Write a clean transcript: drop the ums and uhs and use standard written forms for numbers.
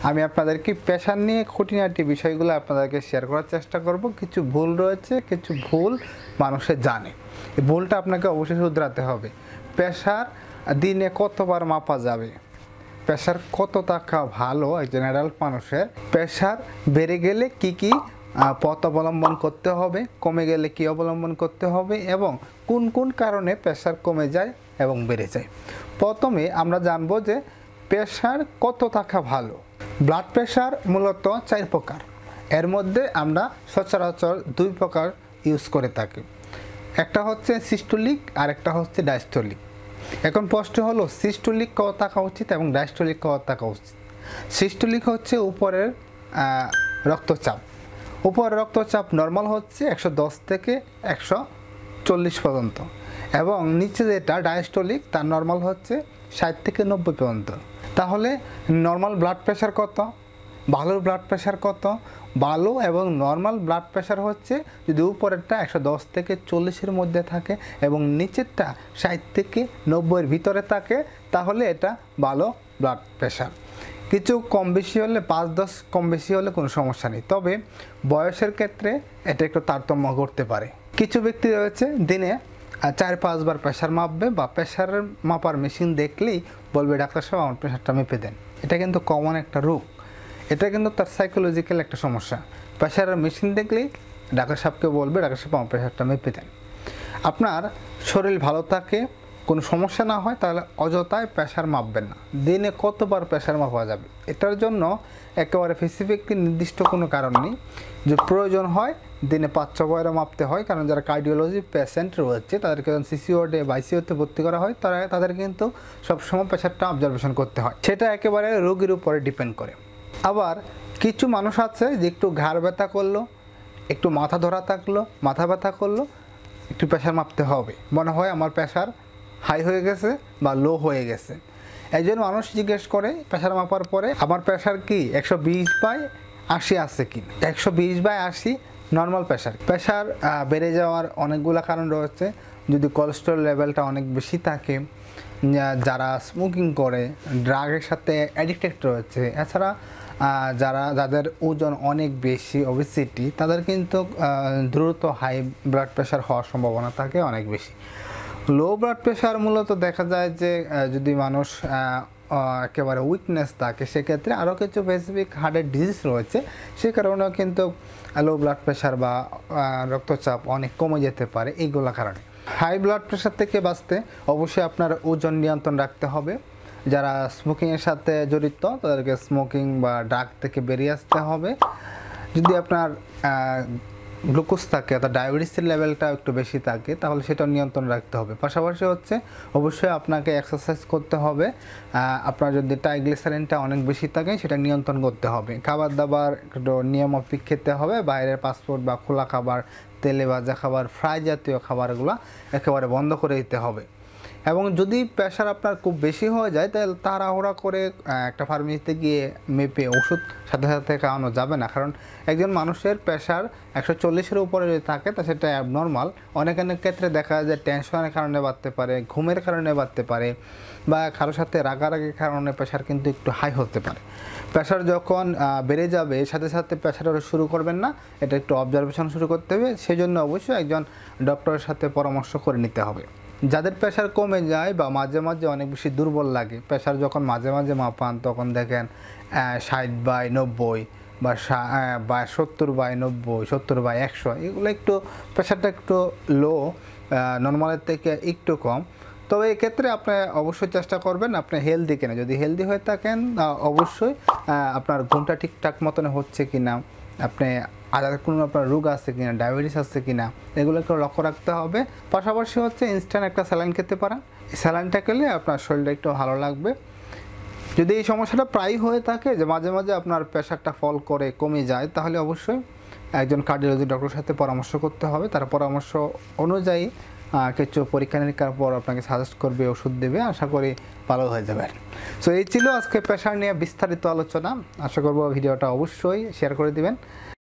আমি আপনাদেরকে প্রেশার নিয়ে খুঁটিনাটি বিষয়গুলো আপনাদেরকে শেয়ার করার চেষ্টা করব। কিছু ভুল রয়েছে, কিছু ভুল মানুষে জানে, এই ভুলটা আপনাকে অবশ্যই শুধরাতে হবে। প্রেশার দিনে কতবার মাপা যাবে, প্রেশার কত টাকা ভালো একজন অ্যাডাল্ট মানুষের, প্রেশার বেড়ে গেলে কি কি পথ অবলম্বন করতে হবে, কমে গেলে কি অবলম্বন করতে হবে এবং কোন কোন কারণে প্রেশার কমে যায় এবং বেড়ে যায়। প্রথমে আমরা জানবো যে প্রেশার কত টাকা ভালো। ব্লাড প্রেশার মূলত 4 প্রকার, এর মধ্যে আমরা সচরাচর 2 প্রকার ইউজ করে থাকি। একটা হচ্ছে সিস্টোলিক আর একটা হচ্ছে ডায়াস্টোলিক। এখন প্রশ্ন হলো সিস্টোলিক কত থাকা উচিত এবং ডায়াস্টোলিক কত থাকা উচিত। সিস্টোলিক হচ্ছে উপরের রক্তচাপ, উপরের রক্তচাপ নর্মাল হচ্ছে 110 থেকে 140 পর্যন্ত এবং নিচে যেটা ডায়াস্টোলিক তার নর্মাল হচ্ছে 60 থেকে 90 পর্যন্ত। তাহলে নর্মাল ব্লাড প্রেশার কত, ভালো ব্লাড প্রেশার কত? ভালো এবং নর্মাল ব্লাড প্রেশার হচ্ছে যদি উপরেরটা 110 থেকে 40-এর মধ্যে থাকে এবং নিচেরটা 60 থেকে 90-এর ভিতরে থাকে, তাহলে এটা ভালো ব্লাড প্রেশার। কিছু কম বেশি হলে 5-10 কম বেশি হলে কোনো সমস্যা নেই, তবে বয়সের ক্ষেত্রে এটা একটু তারতম্য করতে পারে। কিছু ব্যক্তি রয়েছে দিনে 4-5 বার প্রেশার মাপবে বা প্রেশারের মাপার মেশিন দেখলেই বলবে ডাক্তার সাহেব আমার প্রেশারটা মেপে দেন। এটা কিন্তু কমন একটা রোগ, এটা কিন্তু তার সাইকোলজিক্যাল একটা সমস্যা। প্রেশারের মেশিন দেখলেই ডাক্তার সাহেবকে বলবে ডাক্তার সাহেব আমার প্রেশারটা মেপে দেন। আপনার শরীর ভালো থাকে, কোনো সমস্যা না হয়, তাহলে অযথায় প্রেশার মাপবেন না। দিনে কতবার প্রেশার মাপা যাবে এটার জন্য একেবারে স্পেসিফিকলি নির্দিষ্ট কোনো কারণ নেই। যে প্রয়োজন হয় দিনে 5-6 বারও মাপতে হয়, কারণ যারা কার্ডিওলজি পেশেন্ট রয়েছে তাদেরকে যখন সিসি ওয়ার্ডে বা আইসিইউতে ভর্তি করা হয় তাদের কিন্তু সবসময় প্রেশারটা অবজারভেশন করতে হয়, সেটা একেবারে রোগীর উপরে ডিপেন্ড করে। আবার কিছু মানুষ আছে যে একটু ঘাড় ব্যথা করলো, একটু মাথা ধরা থাকলো, মাথা ব্যথা করলো, একটু প্রেশার মাপতে হবে, মনে হয় আমার প্রেশার হাই হয়ে গেছে বা লো হয়ে গেছে। একজন মানুষ জিজ্ঞেস করে প্রেশার মাপার পরে আমার প্রেশার কি 120/80 আছে কি? 120/80 নর্মাল প্রেশার। প্রেশার বেড়ে যাওয়ার অনেকগুলো কারণ রয়েছে। যদি কোলেস্টেরল লেভেলটা অনেক বেশি থাকে, যারা স্মোকিং করে, ড্রাগের সাথে অ্যাডিক্টেড রয়েছে, এছাড়া যাদের ওজন অনেক বেশি ওবেসিটি, তাদের কিন্তু দ্রুত হাই ব্লাড প্রেশার হওয়ার সম্ভাবনা থাকে অনেক বেশি। লো ব্লাড প্রেশার মূলত দেখা যায় যে যদি মানুষ একেবারে উইকনেস থাকে, সেক্ষেত্রে আরও কিছু স্পেসিফিক হার্টের ডিজিজ রয়েছে, সে কারণেও কিন্তু লো ব্লাড প্রেশার বা রক্তচাপ অনেক কমে যেতে পারে এইগুলো কারণে। হাই ব্লাড প্রেশার থেকে বাঁচতে অবশ্যই আপনার ওজন নিয়ন্ত্রণ রাখতে হবে। যারা স্মোকিংয়ের সাথে জড়িত তাদেরকে স্মোকিং বা ড্রাগ থেকে বেরিয়ে আসতে হবে। যদি আপনার গ্লুকোজ থাকে অর্থাৎ ডায়াবেটিসের লেভেলটা একটু বেশি থাকে, তাহলে সেটা নিয়ন্ত্রণ রাখতে হবে। পাশাপাশি হচ্ছে অবশ্যই আপনাকে এক্সারসাইজ করতে হবে। আপনার যদি ট্রাইগ্লিসারিনটা অনেক বেশি থাকে সেটা নিয়ন্ত্রণ করতে হবে। খাবার দাবার একটু নিয়মমাফিক খেতে হবে। বাইরের ফাস্টফুড বা খোলা খাবার, তেলে ভাজা খাবার, ফ্রাই জাতীয় খাবারগুলো একেবারে বন্ধ করে দিতে হবে। এবং যদি প্রেশার আপনার খুব বেশি হয়ে যায় তাহলে তাড়াহুড়া করে একটা ফার্মেসিতে গিয়ে মেপে ওষুধ সাথে সাথে খাওয়ানো যাবে না, কারণ একজন মানুষের প্রেশার 140-এর উপরে যদি থাকে তা সেটা অ্যাবনর্মাল। অনেক ক্ষেত্রে দেখা যায় টেনশনের কারণে বাড়তে পারে, ঘুমের কারণে বাড়তে পারে, বা কারোর সাথে রাগারাগির কারণে প্রেশার কিন্তু একটু হাই হতে পারে। প্রেশার যখন বেড়ে যাবে সাথে সাথে প্রেশার শুরু করবেন না, এটা একটু অবজারভেশন শুরু করতে হবে। সেই জন্য অবশ্যই একজন ডক্টরের সাথে পরামর্শ করে নিতে হবে। যাদের প্রেশার কমে যায় বা মাঝে মাঝে অনেক বেশি দুর্বল লাগে, প্রেশার যখন মাঝে মাঝে মাপান তখন দেখেন 60/90 বা 70/90, 70/100, এগুলো একটু প্রেশারটা একটু লো, নর্মালের থেকে একটু কম। তবে এক্ষেত্রে আপনি অবশ্যই চেষ্টা করবেন আপনি হেলদি কিনা। যদি হেলদি হয়ে থাকেন অবশ্যই আপনার ঘুমটা ঠিকঠাক মতন হচ্ছে কিনা, আপনি আর কোনো আপনার রোগ আছে কিনা, ডায়াবেটিস আছে কিনা, এগুলোকে লক্ষ্য রাখতে হবে। পাশাপাশি হচ্ছে ইনস্ট্যান্ট একটা স্যালাইন খেতে পারেন। স্যালাইনটা খেলে আপনার শরীরটা একটু ভালো লাগবে। যদি এই সমস্যাটা প্রায় হয়ে থাকে যে মাঝে মাঝে আপনার প্রেশারটা ফল করে কমে যায়, তাহলে অবশ্যই একজন কার্ডিওলজি ডক্টরের সাথে পরামর্শ করতে হবে। তার পরামর্শ অনুযায়ী কিছু পরীক্ষা নিরীক্ষার পর আপনাকে সাজেস্ট করবে, ওষুধ দেবে, আশা করি ভালো হয়ে যাবে। সো এই ছিল আজকে প্রেশার নিয়ে বিস্তারিত আলোচনা। আশা করব ভিডিওটা অবশ্যই শেয়ার করে দিবেন।